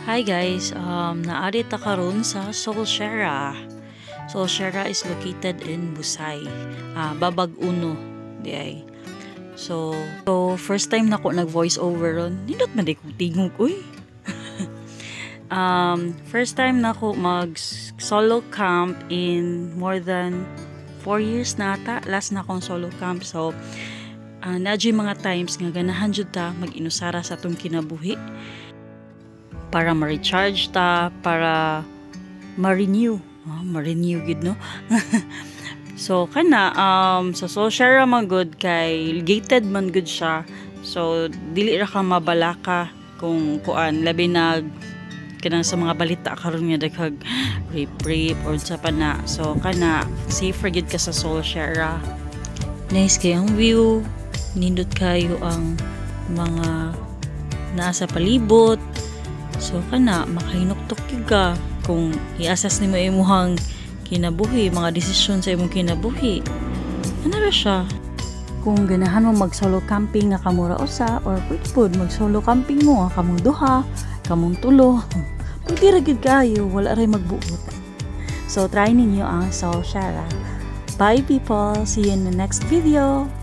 Hi guys, naari ta karon sa Solsera. Solsera is located in Busay, Babag Uno, di ay. So first time nako nag voice over ron. Nindot man di ko tingog uy. First time nako mag solo camp in more than 4 years nata. Last na akong solo camp. So nadyo mga times nga ganahan jud ta mag-inusara sa atong kinabuhi para ma-recharge ta, para ma-renew. Ma-renew gid no. So kana sa Solsera man good kay gated man good siya. So dili ra ka mabalaka kung kuan labi nag kanang sa mga balita karon nga daghag rape or sa pana. So kana safe gid ka sa Solsera. Nice kay ang view, nindot kayo ang mga nasa palibot. So kana makahinuktok ka kung i-assess nimo imong kinabuhi, mga desisyon sa imong kinabuhi. Ano ra siya? Kung ganahan mo mag solo camping nga kamura usa or pwede pod mag solo camping mo nga kamong duha, kamong tulo. Pwede ra gid kayo, wala ray magbuot. So try ninyo ang Solsera. Bye people, see you in the next video.